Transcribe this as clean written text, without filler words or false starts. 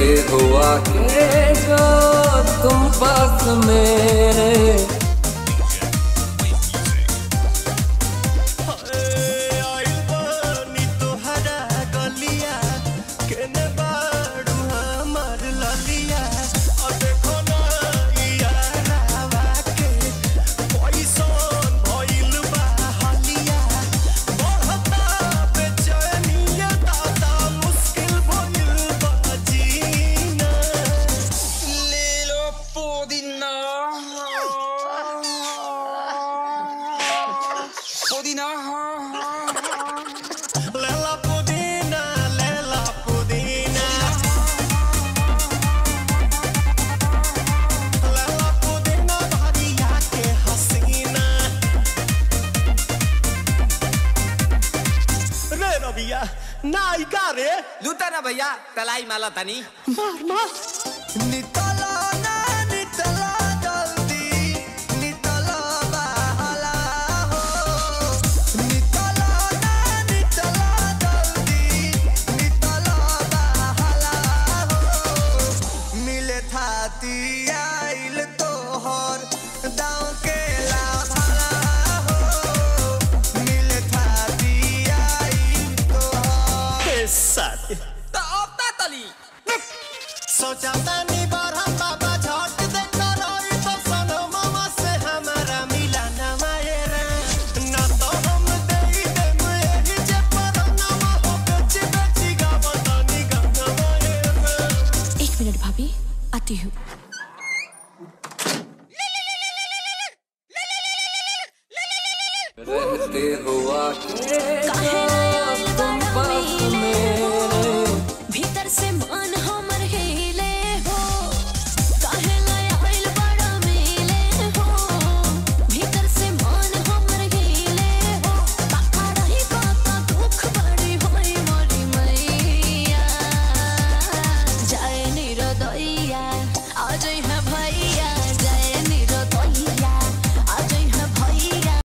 रहते हुआ के जो तुम पास में। नायिका रे लूटा ना भैया तलाई माला तनी मार मार नितला ना नितला जल्दी नितला बहला हो नितला ना नितला जल्दी नितला बहला हो मिले थाती आइल तोहर दाव के लाभला हो मिले थाती आइल तोहर साथी तो अपना तली सोचा तानी बार हम बाबा झट दे करई तो सनो मामा से हमारा मिला ना मायरा ना तो हम देई देम एही जे पर ना हो बेची बेची गावतानी गाना मायरा। 1 मिनट भाभी आती हूँ। रहते हुआ के